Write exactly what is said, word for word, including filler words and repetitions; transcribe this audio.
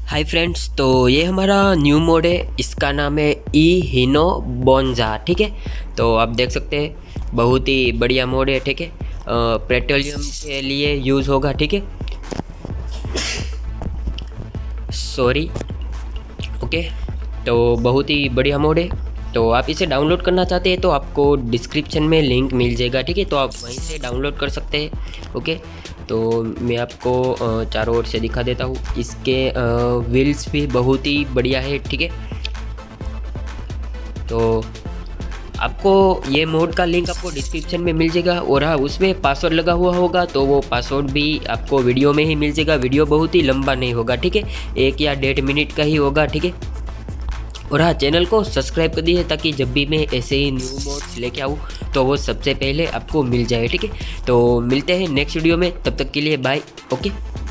Hi friends, तो ये हमारा न्यू मोड है। इसका नाम है ई हिनो बोंजा। ठीक है, तो आप देख सकते हैं बहुत ही बढ़िया मोड है। ठीक है, पेट्रोलियम के लिए यूज़ होगा। ठीक है, सॉरी। ओके, तो बहुत ही बढ़िया मोड है। तो आप इसे डाउनलोड करना चाहते हैं तो आपको डिस्क्रिप्शन में लिंक मिल जाएगा। ठीक है, तो आप वहीं से डाउनलोड कर सकते हैं। ओके, तो मैं आपको अ, चारों ओर से दिखा देता हूँ। इसके व्हील्स भी बहुत ही बढ़िया है। ठीक है, तो आपको ये मोड का लिंक आपको डिस्क्रिप्शन में मिल जाएगा। और हाँ, उसमें पासवर्ड लगा हुआ होगा तो वो पासवर्ड भी आपको वीडियो में ही मिल जाएगा। वीडियो बहुत ही लंबा नहीं होगा। ठीक है, एक या डेढ़ मिनट का ही होगा। ठीक है, और हाँ, चैनल को सब्सक्राइब कर दिए ताकि जब भी मैं ऐसे ही न्यू मोड्स लेके आऊँ तो वो सबसे पहले आपको मिल जाए। ठीक है, तो मिलते हैं नेक्स्ट वीडियो में, तब तक के लिए बाय। ओके।